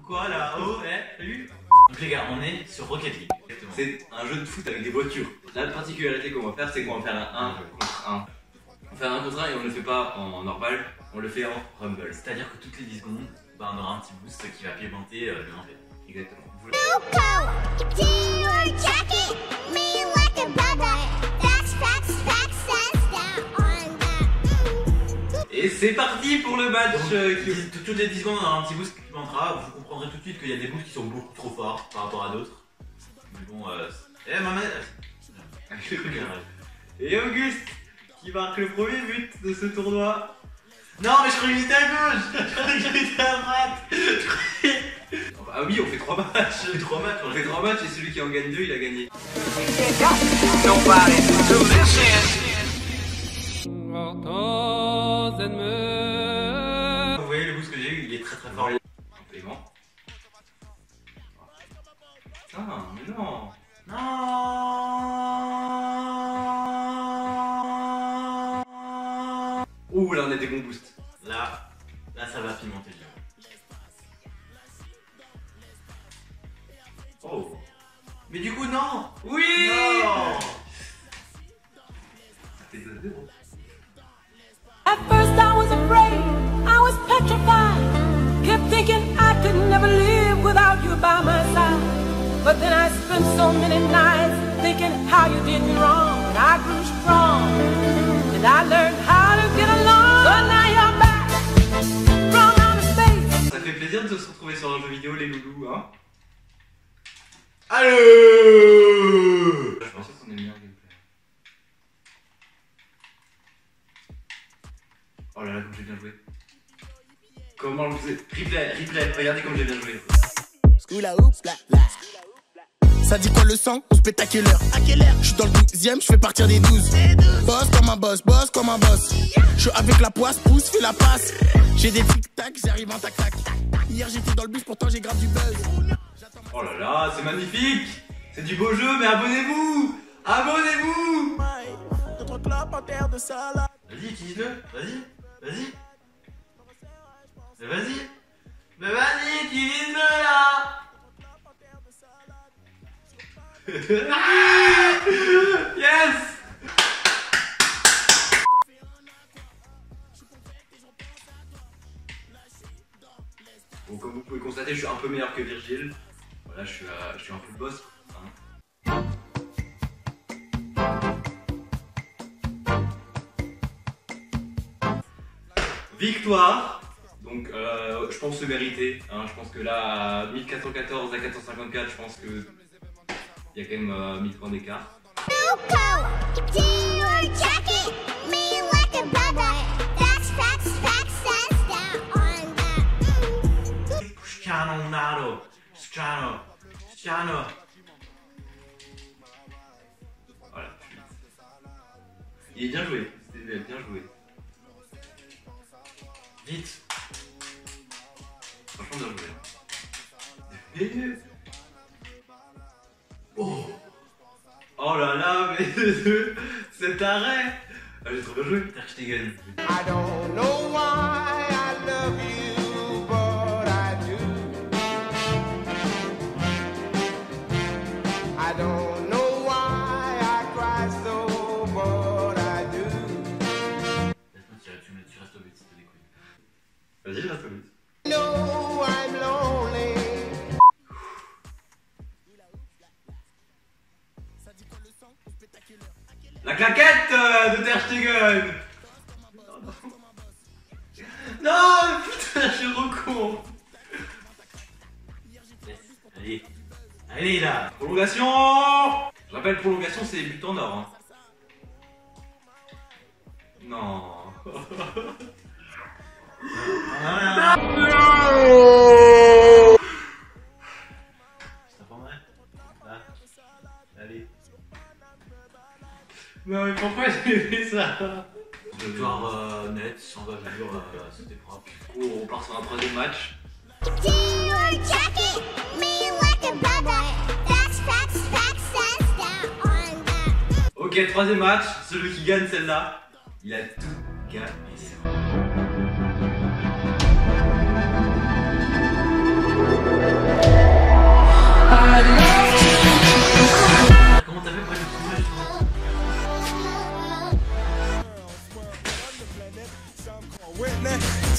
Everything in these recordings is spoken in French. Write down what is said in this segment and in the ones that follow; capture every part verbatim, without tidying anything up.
Quoi là? Oh, eh, salut. Donc les gars, on est sur Rocket League. C'est un jeu de foot avec des voitures. La particularité qu'on va faire, c'est qu'on va faire un un contre un. On va faire un contre un et on ne le fait pas en normal, on le fait en rumble. C'est-à-dire que toutes les dix secondes, bah, on aura un petit boost qui va pimenter euh, le un v. Exactement. Et c'est parti pour le match. Donc, euh, qui... Toutes les dix secondes, on aura un petit boost qui pimentera. Vous comprendrez tout de suite qu'il y a des boosts qui sont beaucoup trop forts par rapport à d'autres. Mais bon, euh... Eh, maman. Et Auguste qui marque le premier but de ce tournoi. Non, mais je croyais que j'étais à gauche. Je croyais que j'étais à droite. Ah oui, on fait trois matchs. On fait trois matchs. On fait trois matchs et celui qui en gagne deux, il a gagné. Vous voyez le boost que j'ai eu, il est très très fort. Complément. Ah, mais non. Non. Ouh, là on a des bons boosts. Là, là ça va pimenter le jeu. Oh. Mais du coup non. Oui. Non. C'était deux zéro. At first I was afraid, I was petrified. Kept thinking I could never live without you by my side. But then I spent so many nights thinking how you did me wrong. And I grew strong, and I learned how to get along. So now you're back, from outer space. Ça fait plaisir de se retrouver sur un jeu vidéo, les loulous, hein. Allez. Je pense qu'on est meilleur gameplay. Oh là là, comme j'ai bien joué. Comment vous êtes... Replay, replay, regardez comme j'ai bien joué. Ça dit quoi le sang? On se pète à quelle heure? À quelle heure? Je suis dans le douzième, je fais partir des douze. Boss comme un boss, boss comme un boss. Je suis avec la poisse, pousse, fais la passe. J'ai des tic-tac, j'arrive en tac-tac. Hier j'étais dans le bus, pourtant j'ai grave du buzz. Oh là là, c'est magnifique. C'est du beau jeu, mais abonnez-vous. Abonnez-vous. Notre clap en terre de salade. Vas-y, utilise-le. Vas-y. Vas-y. Mais vas-y. Mais vas-y, utilise-le là. Yes. Bon, comme vous pouvez constater, je suis un peu meilleur que Virgile. Voilà, je suis, euh, je suis un peu le boss. Hein. Victoire. Donc, euh, je pense se mériter. Hein. Je pense que là, à mille quatre cent quatorze à quatre cent cinquante-quatre, je pense que il y a quand même euh, mille points d'écart. Cristiano, Cristiano, Cristiano. Voilà. Il est bien joué. C'était bien joué. Vite. Franchement, bien joué. Oh. Oh là là, mais cet arrêt. Ah, j'ai trop bien joué. Ter Stegen. I don't know why I love you, but I do. I don't know why I cry so, but I do. Laisse-moi tirer, tu, tu restes au but si t'as des couilles. Vas-y, je reste au but. No, I'm lonely. La claquette euh, de Ter Stegen. Non, putain, je suis recon. Allez. Allez là. Prolongation. Je rappelle, prolongation, c'est but en or. Hein. Non. Ah. Ça pas mal. Là. Allez. Non, mais pourquoi j'ai fait ça? Victoire euh, nette, sans bavure, euh, c'était propre. Du coup, on part sur un troisième match. Ok, troisième match. Celui qui gagne celle-là, il a tout gagné. Thank you.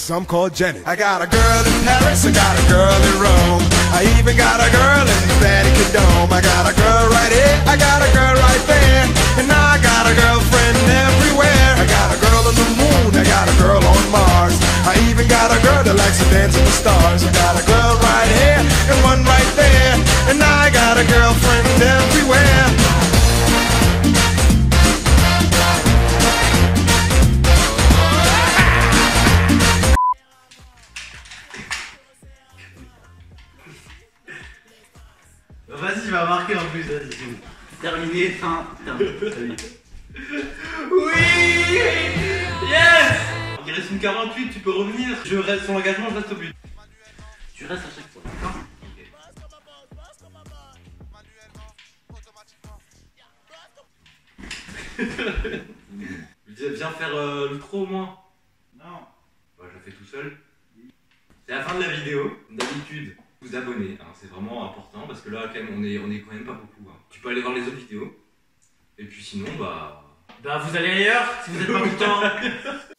some call Janet. I got a girl in Paris, I got a girl in Rome. I even got a girl in Vatican Dome. I got a girl right here, I got a girl right there. And I got a girlfriend everywhere. I got a girl on the moon, I got a girl on Mars. I even got a girl that likes to dance with the stars. I got a girl right here and one right there. And I got a girlfriend everywhere. Vas-y, tu vas marquer en plus, vas-y. Terminé, fin, terminé. Oui! Yes! Il reste une quarante-huit, tu peux revenir. Je reste sur l'engagement, je reste au but. Tu restes à chaque fois, d'accord? Je disais, viens faire euh, l'outro au moins. Non. Bah, je le fais tout seul. C'est la fin de la vidéo. D'habitude, vous abonnez, hein, c'est vraiment important parce que là, quand même, on est, on est quand même pas beaucoup. Hein. Tu peux aller voir les autres vidéos. Et puis sinon, bah. Bah, vous allez ailleurs si vous êtes pas content.